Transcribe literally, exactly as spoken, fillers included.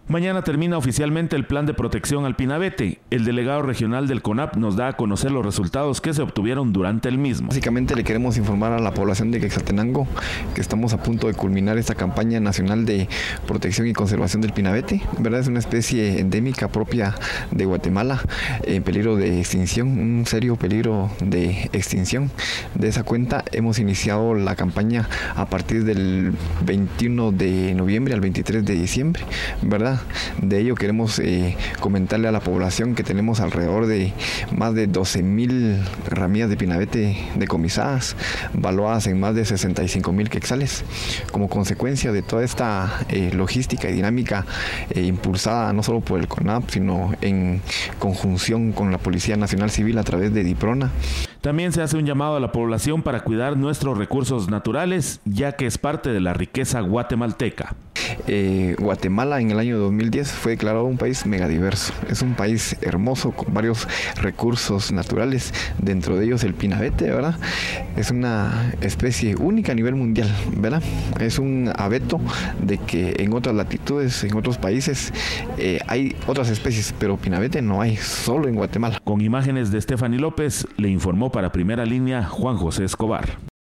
Mañana termina oficialmente el plan de protección al pinabete. El delegado regional del CONAP nos da a conocer los resultados que se obtuvieron durante el mismo. Básicamente le queremos informar a la población de Quetzaltenango que estamos a punto de culminar esta campaña nacional de protección y conservación del pinabete. ¿Verdad? Es una especie endémica propia de Guatemala en peligro de extinción, un serio peligro de extinción. De esa cuenta hemos iniciado la campaña a partir del veintiuno de noviembre al veintitrés de diciembre, ¿verdad? De ello queremos eh, comentarle a la población que tenemos alrededor de más de doce mil ramillas de pinabete decomisadas, valuadas en más de sesenta y cinco mil quetzales. Como consecuencia de toda esta eh, logística y dinámica eh, impulsada no solo por el CONAP, sino en conjunción con la Policía Nacional Civil a través de DIPRONA. También se hace un llamado a la población para cuidar nuestros recursos naturales, ya que es parte de la riqueza guatemalteca. Eh, Guatemala en el año dos mil diez fue declarado un país megadiverso. Es un país hermoso con varios recursos naturales, dentro de ellos el pinabete, ¿verdad? Es una especie única a nivel mundial, ¿verdad? Es un abeto de que en otras latitudes, en otros países eh, hay otras especies, pero pinabete no hay, solo en Guatemala. Con imágenes de Stephanie López, le informó para Primera Línea Juan José Escobar.